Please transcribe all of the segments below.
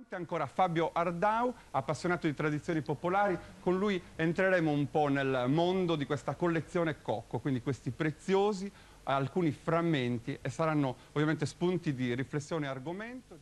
Ancora Fabio Ardau, appassionato di tradizioni popolari, con lui entreremo un po' nel mondo di questa collezione Cocco, quindi questi preziosi, alcuni frammenti, e saranno ovviamente spunti di riflessione e argomento.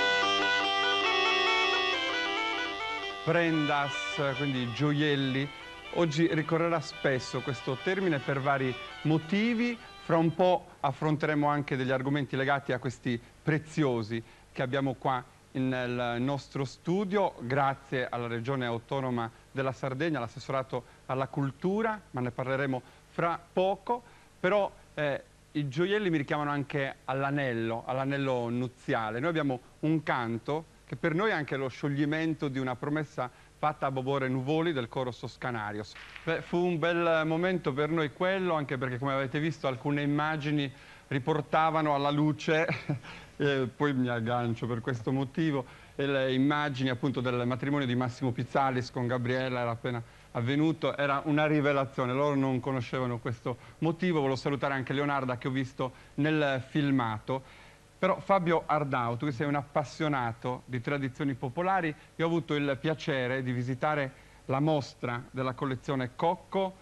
Prendas, quindi gioielli. Oggi ricorrerà spesso questo termine per vari motivi. Fra un po' affronteremo anche degli argomenti legati a questi preziosi che abbiamo qua nel nostro studio, grazie alla Regione Autonoma della Sardegna, all'assessorato alla cultura, ma ne parleremo fra poco. Però i gioielli mi richiamano anche all'anello nuziale. Noi abbiamo un canto che per noi è anche lo scioglimento di una promessa fatta a Bobore Nuvoli del coro Soscanarios. Beh, fu un bel momento per noi quello, anche perché, come avete visto, alcune immagini riportavano alla luce, poi mi aggancio per questo motivo, le immagini appunto del matrimonio di Massimo Pizzalis con Gabriella, era appena avvenuto, era una rivelazione, loro non conoscevano questo motivo. Volevo salutare anche Leonarda che ho visto nel filmato. Però Fabio Ardau, tu che sei un appassionato di tradizioni popolari, io ho avuto il piacere di visitare la mostra della collezione Cocco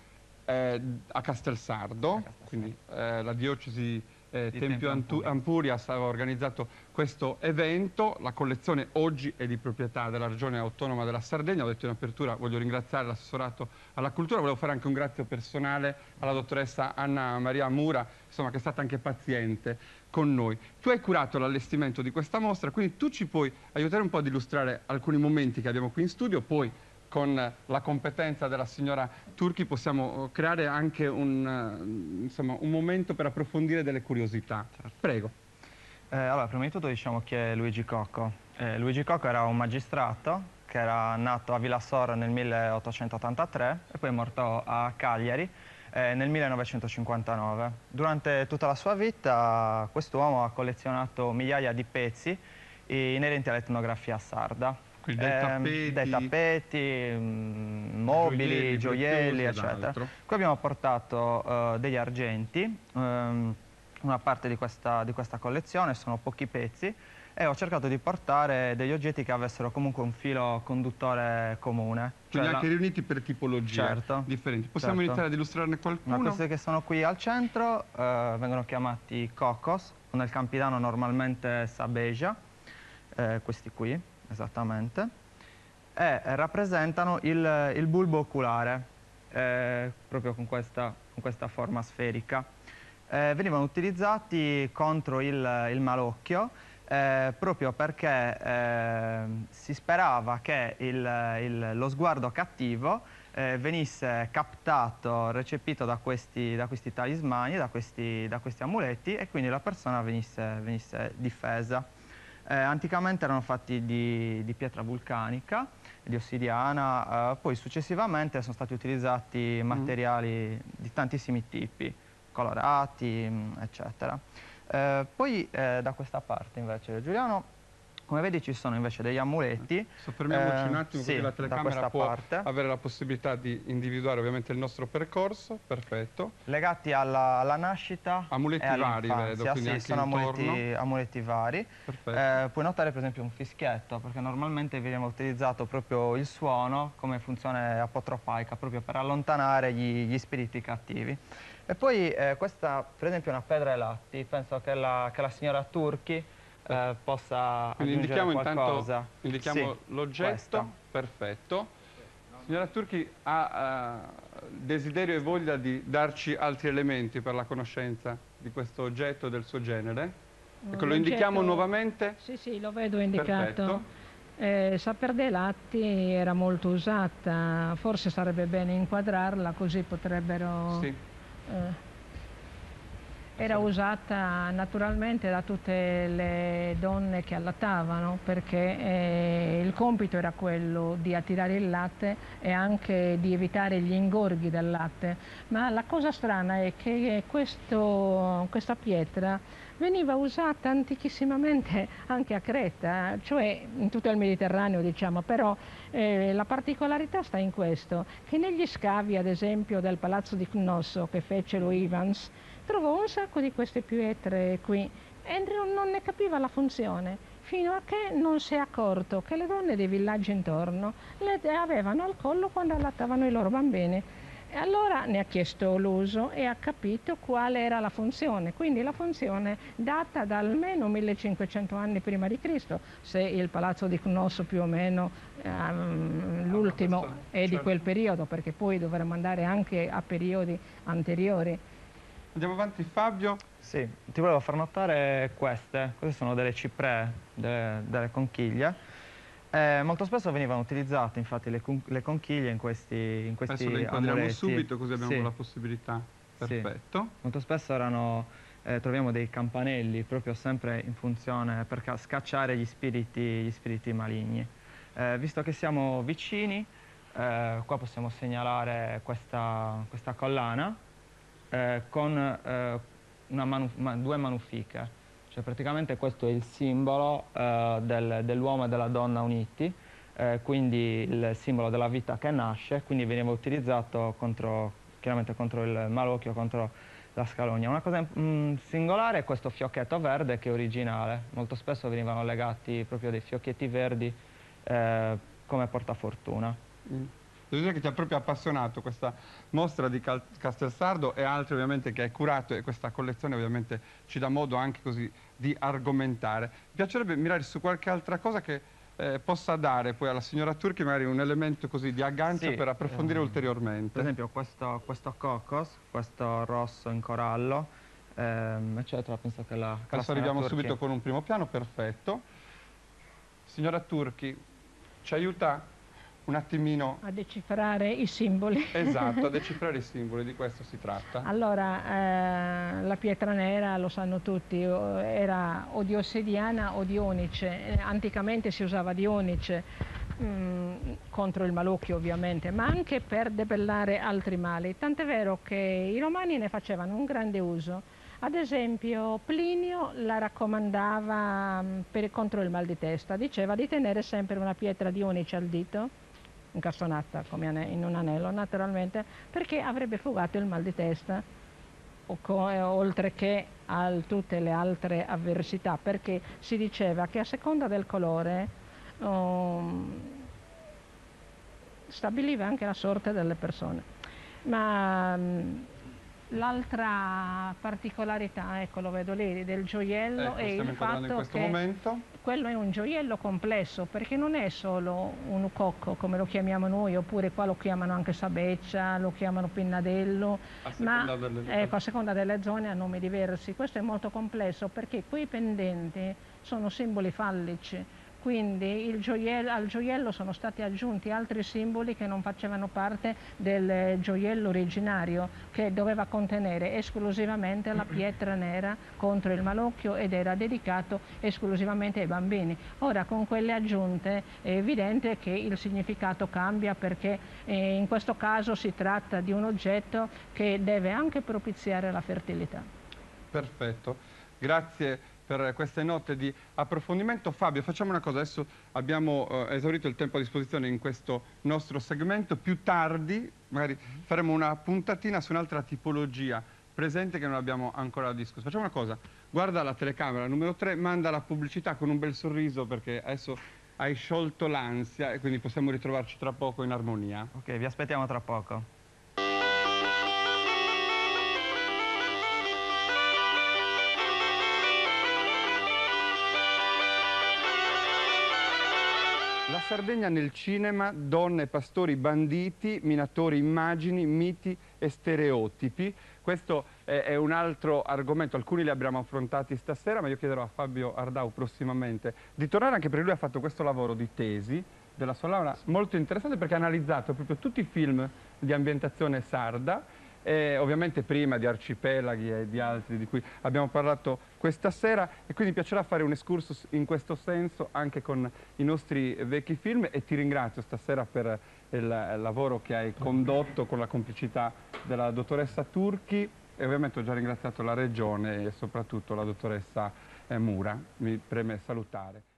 a Castelsardo, quindi la diocesi Tempio Ampurias aveva organizzato questo evento. La collezione oggi è di proprietà della Regione Autonoma della Sardegna. Ho detto in apertura, voglio ringraziare l'assessorato alla cultura, volevo fare anche un grazie personale alla dottoressa Anna Maria Mura, insomma, che è stata anche paziente con noi. Tu hai curato l'allestimento di questa mostra, quindi tu ci puoi aiutare un po' ad illustrare alcuni momenti che abbiamo qui in studio, poi con la competenza della signora Turchi possiamo creare anche un momento per approfondire delle curiosità. Prego. Allora, prima di tutto diciamo chi è Luigi Cocco. Luigi Cocco era un magistrato che era nato a Villassor nel 1883 e poi è morto a Cagliari nel 1959. Durante tutta la sua vita quest'uomo ha collezionato migliaia di pezzi inerenti all'etnografia sarda. Dai tappeti, mobili, gioielli, eccetera. Qui abbiamo portato degli argenti, una parte di questa collezione, sono pochi pezzi, e ho cercato di portare degli oggetti che avessero comunque un filo conduttore comune. Quindi anche riuniti per tipologie differenti. Possiamo iniziare ad illustrarne qualcuno? Questi che sono qui al centro vengono chiamati cocos, nel campidano normalmente sabeja, questi qui, esattamente, e rappresentano il bulbo oculare, proprio con questa forma sferica. Venivano utilizzati contro il malocchio, proprio perché si sperava che lo sguardo cattivo venisse captato, recepito da questi talismani, da questi amuleti, e quindi la persona venisse difesa. Anticamente erano fatti di pietra vulcanica, di ossidiana, poi successivamente sono stati utilizzati materiali di tantissimi tipi, colorati, eccetera. Poi da questa parte invece, Giuliano, come vedi ci sono invece degli amuleti. Soffermiamoci un attimo così la telecamera può avere la possibilità di individuare ovviamente il nostro percorso. Perfetto. Legati alla nascita. Amuleti vari, vedo, quindi sì, sono amuleti vari. Perfetto. Puoi notare per esempio un fischietto, perché normalmente viene utilizzato proprio il suono come funzione apotropaica, proprio per allontanare gli spiriti cattivi. E poi questa per esempio è una pedra ai latti, penso che la signora Turchi possa aggiungere qualcosa. Indichiamo l'oggetto. Perfetto. Signora Turchi ha desiderio e voglia di darci altri elementi per la conoscenza di questo oggetto e del suo genere. Ecco, lo indichiamo nuovamente? Sì, lo vedo indicato. Saper dei Latti era molto usata, forse sarebbe bene inquadrarla, così potrebbero... Sì. Era usata naturalmente da tutte le donne che allattavano, perché il compito era quello di attirare il latte e anche di evitare gli ingorghi del latte. Ma la cosa strana è che questa pietra veniva usata antichissimamente anche a Creta, cioè in tutto il Mediterraneo, diciamo, però la particolarità sta in questo, che negli scavi, ad esempio, del palazzo di Cnosso che fece lo Ivans, trovò un sacco di queste pietre qui e non ne capiva la funzione. fino a che non si è accorto che le donne dei villaggi intorno le avevano al collo quando allattavano i loro bambini. E allora ne ha chiesto l'uso e ha capito qual era la funzione. Quindi la funzione data da almeno 1500 anni prima di Cristo, se il palazzo di Cnosso più o meno l'ultimo è di quel periodo, perché poi dovremmo andare anche a periodi anteriori. Andiamo avanti, Fabio. Sì, ti volevo far notare queste sono delle cipree, delle conchiglie. Molto spesso venivano utilizzate infatti le conchiglie in questi Adesso le inquadriamo amuletti. subito così abbiamo Sì. la possibilità. Perfetto. Sì. Molto spesso troviamo dei campanelli proprio sempre in funzione per scacciare gli spiriti maligni. Visto che siamo vicini, qua possiamo segnalare questa collana con due manufiche. Cioè praticamente questo è il simbolo dell'uomo e della donna uniti, quindi il simbolo della vita che nasce, quindi veniva utilizzato chiaramente contro il malocchio, contro la scalogna. Una cosa singolare è questo fiocchetto verde che è originale. Molto spesso venivano legati proprio dei fiocchetti verdi come portafortuna. Devo dire che ti ha proprio appassionato questa mostra di Castelsardo e altre ovviamente che hai curato, e questa collezione ovviamente ci dà modo anche così di argomentare. Mi piacerebbe mirare su qualche altra cosa che possa dare poi alla signora Turchi magari un elemento così di aggancio, sì, per approfondire ulteriormente. Per esempio questo cocos, questo rosso in corallo, eccetera, penso che adesso arriviamo subito con un primo piano, perfetto. Signora Turchi, ci aiuta un attimino a decifrare i simboli. Esatto, a decifrare i simboli, di questo si tratta. Allora, la pietra nera, lo sanno tutti, era o di ossidiana o di onice. Anticamente si usava di onice contro il malocchio ovviamente, ma anche per debellare altri mali. Tant'è vero che i romani ne facevano un grande uso. Ad esempio Plinio la raccomandava contro il mal di testa, diceva di tenere sempre una pietra di onice al dito, incastonata come in un anello naturalmente, perché avrebbe fugato il mal di testa, oltre che a tutte le altre avversità, perché si diceva che a seconda del colore stabiliva anche la sorte delle persone. Ma l'altra particolarità, ecco, lo vedo lì, del gioiello è il fatto che quello è un gioiello complesso, perché non è solo un cocco come lo chiamiamo noi, oppure qua lo chiamano anche sabeccia, lo chiamano pinnadello, ma ecco, a seconda delle zone ha nomi diversi. Questo è molto complesso perché quei pendenti sono simboli fallici. Quindi al gioiello sono stati aggiunti altri simboli che non facevano parte del gioiello originario, che doveva contenere esclusivamente la pietra nera contro il malocchio ed era dedicato esclusivamente ai bambini. Ora con quelle aggiunte è evidente che il significato cambia, perché in questo caso si tratta di un oggetto che deve anche propiziare la fertilità. Perfetto, grazie per queste note di approfondimento. Fabio, facciamo una cosa, adesso abbiamo esaurito il tempo a disposizione in questo nostro segmento, più tardi magari faremo una puntatina su un'altra tipologia presente che non abbiamo ancora discusso. Facciamo una cosa, guarda la telecamera numero 3, manda la pubblicità con un bel sorriso, perché adesso hai sciolto l'ansia e quindi possiamo ritrovarci tra poco in armonia. Ok, vi aspettiamo tra poco. La Sardegna nel cinema, donne, pastori, banditi, minatori, immagini, miti e stereotipi. Questo è un altro argomento, alcuni li abbiamo affrontati stasera, ma io chiederò a Fabio Ardau prossimamente di tornare, anche perché lui ha fatto questo lavoro di tesi della sua laurea molto interessante, perché ha analizzato proprio tutti i film di ambientazione sarda, ovviamente prima di Arcipelaghi e di altri di cui abbiamo parlato questa sera, e quindi mi piacerà fare un excursus in questo senso anche con i nostri vecchi film, e ti ringrazio stasera per il lavoro che hai condotto con la complicità della dottoressa Turchi, e ovviamente ho già ringraziato la Regione e soprattutto la dottoressa Mura. Mi preme salutare.